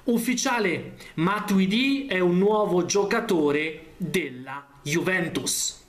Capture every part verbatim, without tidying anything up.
Ufficiale, Matuidi è un nuovo giocatore della Juventus.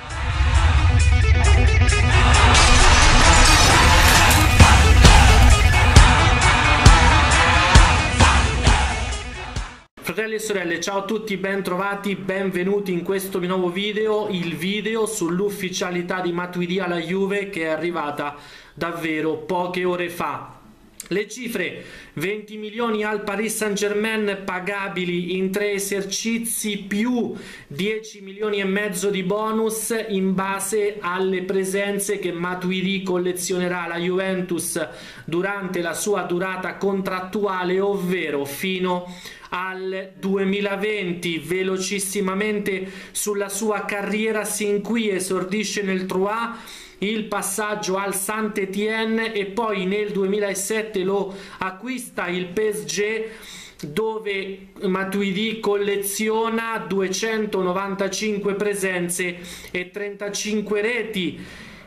Fratelli e sorelle, ciao a tutti, ben trovati, benvenuti in questo nuovo video, il video sull'ufficialità di Matuidi alla Juve che è arrivata davvero poche ore fa. Le cifre: venti milioni al Paris Saint-Germain pagabili in tre esercizi più dieci milioni e mezzo di bonus in base alle presenze che Matuidi collezionerà alla Juventus durante la sua durata contrattuale, ovvero fino al duemilaventi. Velocissimamente sulla sua carriera sin qui: esordisce nel Troyes, il passaggio al Saint-Étienne e poi nel duemilasette lo acquista il P S G, dove Matuidi colleziona duecentonovantacinque presenze e trentacinque reti.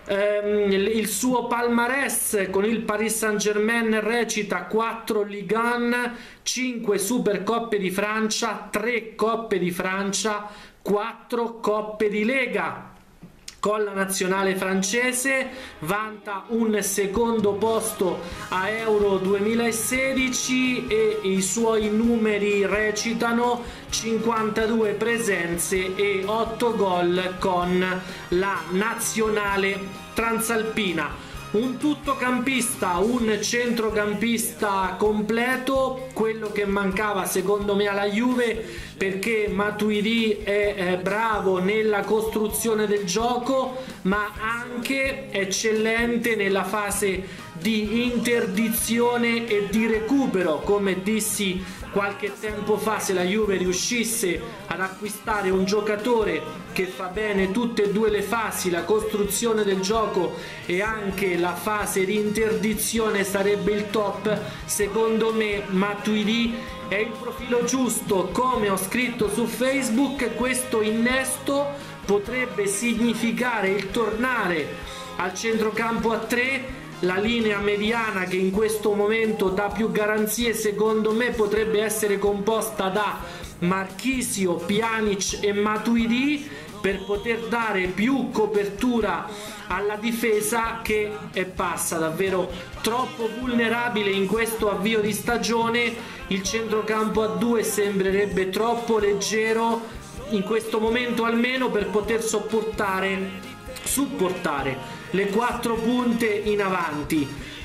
Il suo palmarès con il Paris Saint-Germain recita quattro Ligue uno, cinque Supercoppe di Francia, tre Coppe di Francia, quattro Coppe di Lega. Con la nazionale francese vanta un secondo posto a Euro duemilasedici e i suoi numeri recitano cinquantadue presenze e otto gol con la nazionale transalpina. Un tuttocampista, un centrocampista completo, quello che mancava secondo me alla Juve, perché Matuidi è eh, bravo nella costruzione del gioco ma anche eccellente nella fase di interdizione e di recupero. Come dissi qualche tempo fa, se la Juve riuscisse ad acquistare un giocatore che fa bene tutte e due le fasi, la costruzione del gioco e anche la fase di interdizione, sarebbe il top. Secondo me Matuidi è il profilo giusto. Come ho scritto su Facebook, questo innesto potrebbe significare il tornare al centrocampo a tre. La linea mediana, che in questo momento dà più garanzie, secondo me potrebbe essere composta da Marchisio, Pjanic e Matuidi, per poter dare più copertura alla difesa, che è passa davvero troppo vulnerabile in questo avvio di stagione. Il centrocampo a due sembrerebbe troppo leggero in questo momento, almeno per poter sopportare supportare le quattro punte in avanti.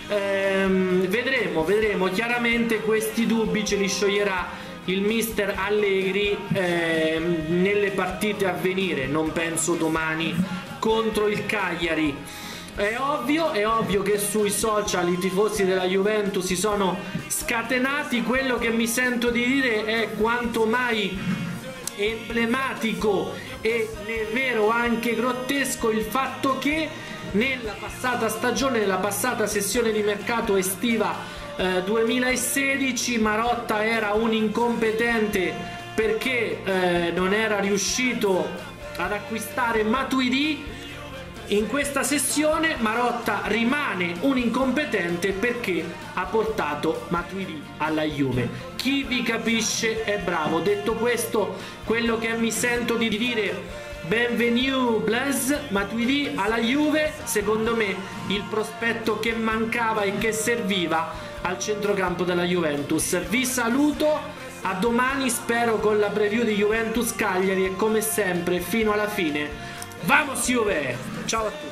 Ehm, vedremo, vedremo. Chiaramente questi dubbi ce li scioglierà il mister Allegri ehm, nelle partite a venire. Non penso domani contro il Cagliari. È ovvio, è ovvio che sui social i tifosi della Juventus si sono scatenati. Quello che mi sento di dire è quanto mai emblematico e nel vero anche grottesco il fatto che nella passata stagione, nella passata sessione di mercato estiva eh, duemilasedici, Marotta era un incompetente perché eh, non era riuscito ad acquistare Matuidi. In questa sessione Marotta rimane un incompetente perché ha portato Matuidi alla Juve. Chi vi capisce è bravo. Detto questo, quello che mi sento di dire: benvenuto Blaise Matuidi alla Juve. Secondo me il prospetto che mancava e che serviva al centrocampo della Juventus. Vi saluto, a domani spero con la preview di Juventus Cagliari e come sempre fino alla fine vamos Juve! Ciao a tutti!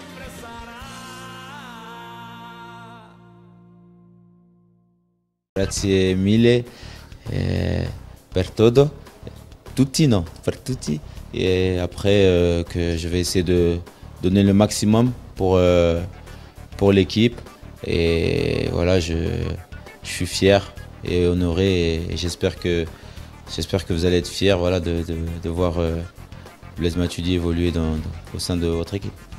Grazie mille eh, per todo, tutti non, per tutti, et après euh, que je vais essayer de donner le maximum pour, euh, pour l'équipe, et voilà, je, je suis fier et honoré, et j'espère que, j'espère que vous allez être fiers, voilà, de, de, de voir euh, Blaise Matuidi évoluer dans, dans, au sein de votre équipe.